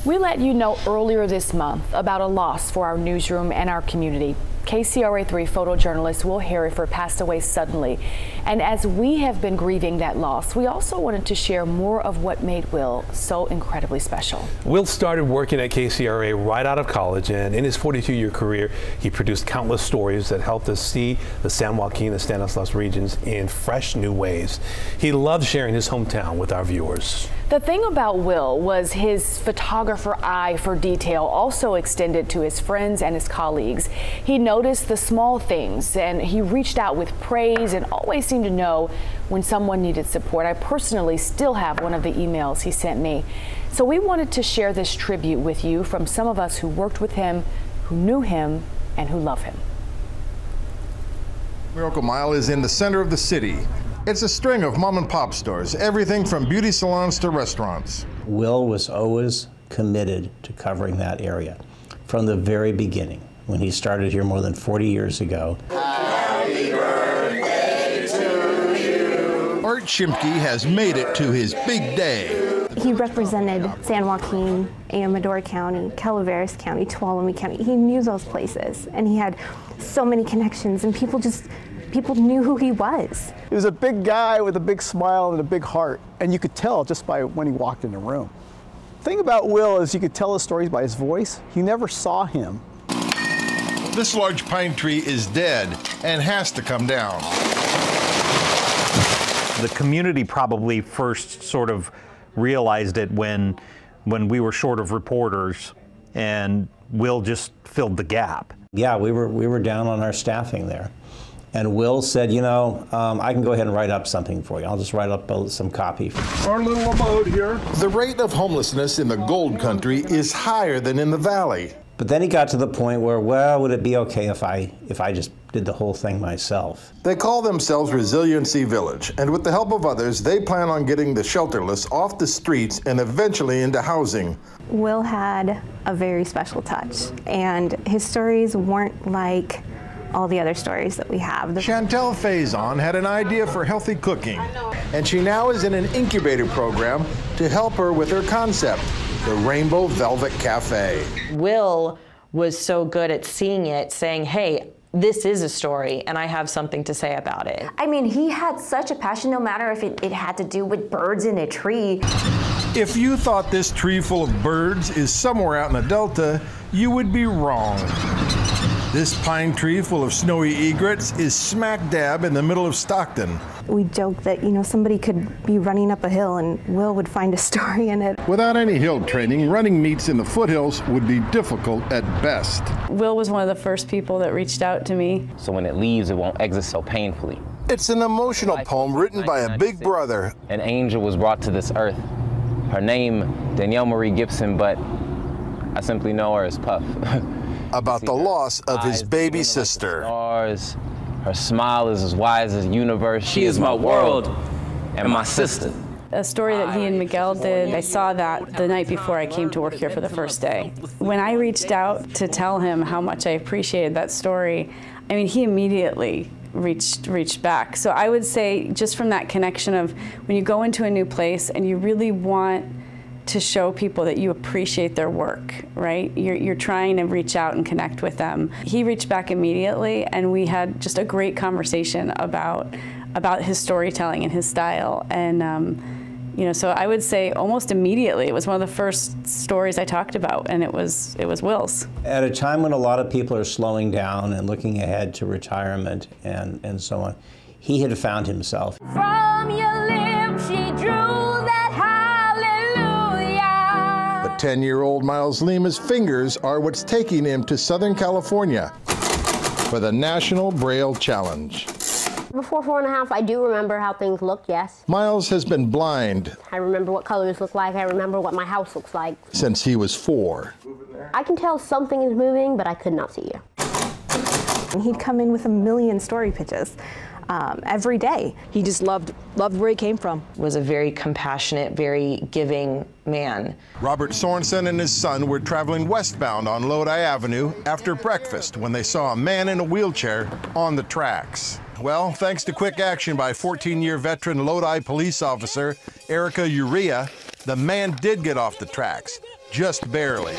We let you know earlier this month about a loss for our newsroom and our community. KCRA 3 photojournalist Will Heryford passed away suddenly. And as we have been grieving that loss, we also wanted to share more of what made Will so incredibly special. Will started working at KCRA right out of college, and in his 42-year career, he produced countless stories that helped us see the San Joaquin and Stanislaus regions in fresh new ways. He loved sharing his hometown with our viewers. The thing about Will was his photographer eye for detail also extended to his friends and his colleagues. He noticed the small things and he reached out with praise and always seemed to know when someone needed support. I personally still have one of the emails he sent me. So we wanted to share this tribute with you from some of us who worked with him, who knew him, and who love him. Miracle Mile is in the center of the city. It's a string of mom and pop stores, everything from beauty salons to restaurants. Will was always committed to covering that area from the very beginning, when he started here more than 40 years ago. Happy birthday to you. Art Shimke has made it to his big day. He represented San Joaquin, Amador County, Calaveras County, Tuolumne County. He knew those places, and he had so many connections, and people knew who he was. He was a big guy with a big smile and a big heart, and you could tell just by when he walked in the room. The thing about Will is you could tell his stories by his voice. You never saw him. This large pine tree is dead and has to come down. The community probably first sort of realized it when we were short of reporters, and Will just filled the gap. Yeah, we were down on our staffing there. And Will said, you know, I can go ahead and write up something for you. I'll just write up some copy. Our little abode here. The rate of homelessness in the gold country is higher than in the valley. But then he got to the point where, well, would it be okay if I just did the whole thing myself? They call themselves Resiliency Village, and with the help of others, they plan on getting the shelterless off the streets and eventually into housing. Will had a very special touch, and his stories weren't like all the other stories that we have. Chantel Faison had an idea for healthy cooking, and she now is in an incubator program to help her with her concept, the Rainbow Velvet Cafe. Will was so good at seeing it, saying, hey, this is a story, and I have something to say about it. I mean, he had such a passion, no matter if it had to do with birds in a tree. If you thought this tree full of birds is somewhere out in the Delta, you would be wrong. This pine tree full of snowy egrets is smack dab in the middle of Stockton. We joke that, you know, somebody could be running up a hill and Will would find a story in it. Without any hill training, running meets in the foothills would be difficult at best. Will was one of the first people that reached out to me. So when it leaves, it won't exit so painfully. It's an emotional poem written by a big brother. An angel was brought to this earth. Her name, Danielle Marie Gibson, but I simply know her as Puff. About the loss of his baby sister. Her smile is as wise as the universe. She is my world and my sister. A story that he and Miguel did, I saw that the night before I came to work here for the first day. When I reached out to tell him how much I appreciated that story, I mean, he immediately reached back. So I would say just from that connection of when you go into a new place and you really want to show people that you appreciate their work, right? You're trying to reach out and connect with them. He reached back immediately, and we had just a great conversation about his storytelling and his style. And you know, so I would say almost immediately, it was one of the first stories I talked about, and it was Will's. At a time when a lot of people are slowing down and looking ahead to retirement and so on, he had found himself. From your lips, she drew that hallelujah. But 10-year-old Miles Lima's fingers are what's taking him to Southern California for the National Braille Challenge. Before 4.5, I do remember how things looked, yes. Miles has been blind. I remember what colors look like. I remember what my house looks like. Since he was 4. I can tell something is moving, but I could not see you. And he'd come in with a million story pitches every day. He just loved where he came from. Was a very compassionate, very giving man. Robert Sorensen and his son were traveling westbound on Lodi Avenue after breakfast when they saw a man in a wheelchair on the tracks. Well, thanks to quick action by 14-year veteran Lodi police officer Erica Urea, The man did get off the tracks, just barely.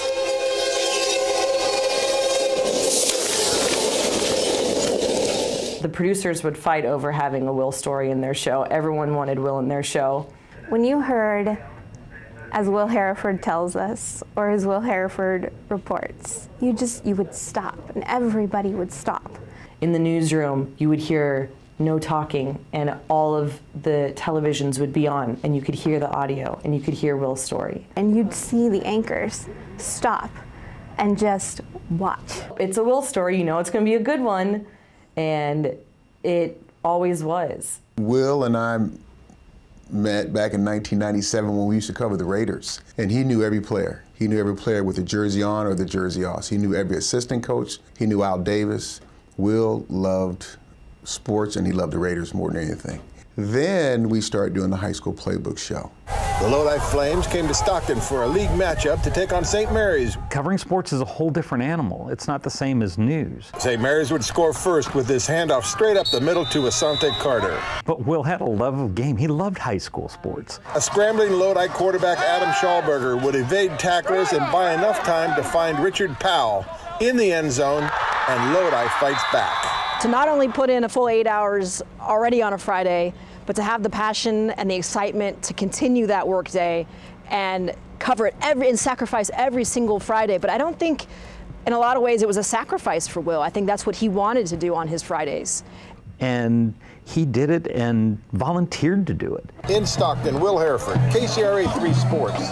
The producers would fight over having a Will story in their show. Everyone wanted Will in their show. When you heard, as Will Heryford tells us, or as Will Heryford reports, you would stop, and everybody would stop. In the newsroom, you would hear no talking, and all of the televisions would be on, and you could hear the audio, and you could hear Will's story. And you'd see the anchors stop and just watch. It's a Will story, you know it's going to be a good one, and it always was. Will and I met back in 1997 when we used to cover the Raiders, and he knew every player. He knew every player with the jersey on or the jersey off. He knew every assistant coach. He knew Al Davis. Will loved sports, and he loved the Raiders more than anything. Then we started doing the high school playbook show. The Lodi Flames came to Stockton for a league matchup to take on St. Mary's. Covering sports is a whole different animal. It's not the same as news. St. Mary's would score first with this handoff straight up the middle to Asante Carter. But Will had a love of game. He loved high school sports. A scrambling Lodi quarterback, Adam Schallberger, would evade tacklers and buy enough time to find Richard Powell in the end zone, and Lodi fights back. To not only put in a full 8 hours already on a Friday, but to have the passion and the excitement to continue that work day and cover it and sacrifice every single Friday. But I don't think in a lot of ways it was a sacrifice for Will. I think that's what he wanted to do on his Fridays. And he did it and volunteered to do it. In Stockton, Will Heryford, KCRA 3 Sports.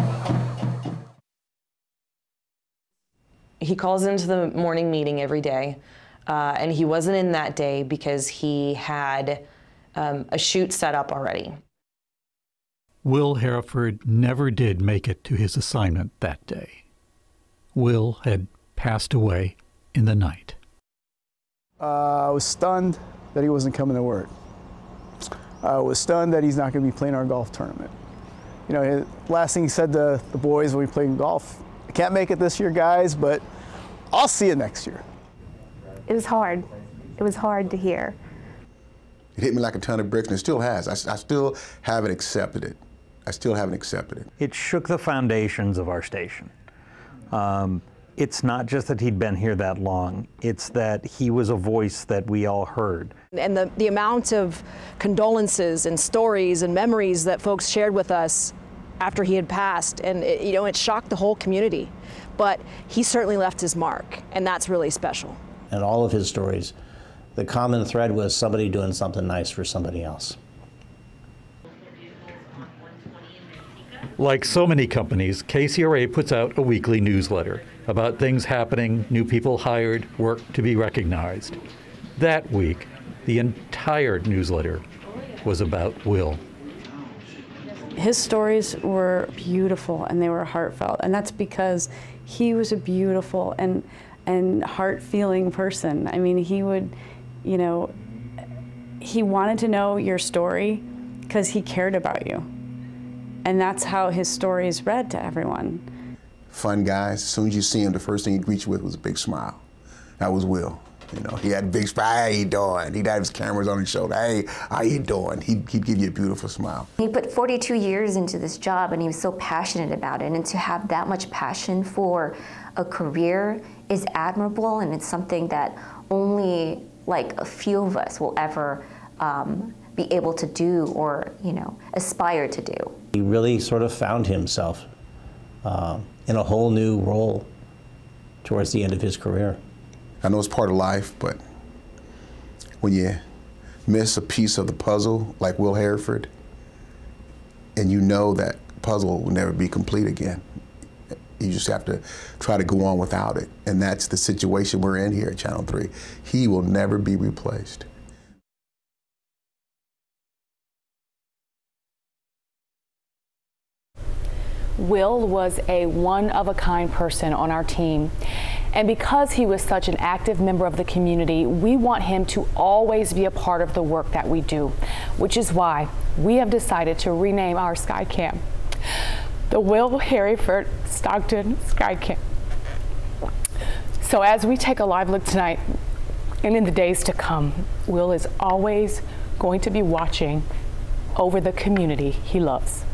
He calls into the morning meeting every day, and he wasn't in that day because he had a shoot set up already. Will Heryford never did make it to his assignment that day. Will had passed away in the night. I was stunned that he wasn't coming to work. I was stunned that he's not going to be playing our golf tournament. You know, the last thing he said to the boys when we played golf, I can't make it this year, guys, but I'll see you next year. It was hard. It was hard to hear. It hit me like a ton of bricks, and it still has. I still haven't accepted it. I still haven't accepted it. It shook the foundations of our station. It's not just that he'd been here that long, it's that he was a voice that we all heard. And the amount of condolences and stories and memories that folks shared with us after he had passed, and it shocked the whole community. But he certainly left his mark, and that's really special. And all of his stories, the common thread was somebody doing something nice for somebody else. Like so many companies, KCRA puts out a weekly newsletter about things happening, new people hired, work to be recognized. That week, the entire newsletter was about Will. His stories were beautiful and they were heartfelt, and that's because he was a beautiful and heart-feeling person. I mean, he would, he wanted to know your story because he cared about you. And that's how his stories read to everyone. Fun guy. As soon as you see him, the first thing he'd greet you with was a big smile. That was Will. He had a big smile. Hey, how you doing? He'd have his cameras on his shoulder. Hey, how you doing? He'd give you a beautiful smile. He put 42 years into this job, and he was so passionate about it. And to have that much passion for a career is admirable, and it's something that only like a few of us will ever be able to do or aspire to do. He really sort of found himself in a whole new role towards the end of his career. I know it's part of life, but when you miss a piece of the puzzle like Will Heryford, and you know that puzzle will never be complete again, you just have to try to go on without it. And that's the situation we're in here at Channel 3. He will never be replaced. Will was a one-of-a-kind person on our team. And because he was such an active member of the community, we want him to always be a part of the work that we do, which is why we have decided to rename our Skycam the Will Heryford Stockton Skycam. So as we take a live look tonight and in the days to come, Will is always going to be watching over the community he loves.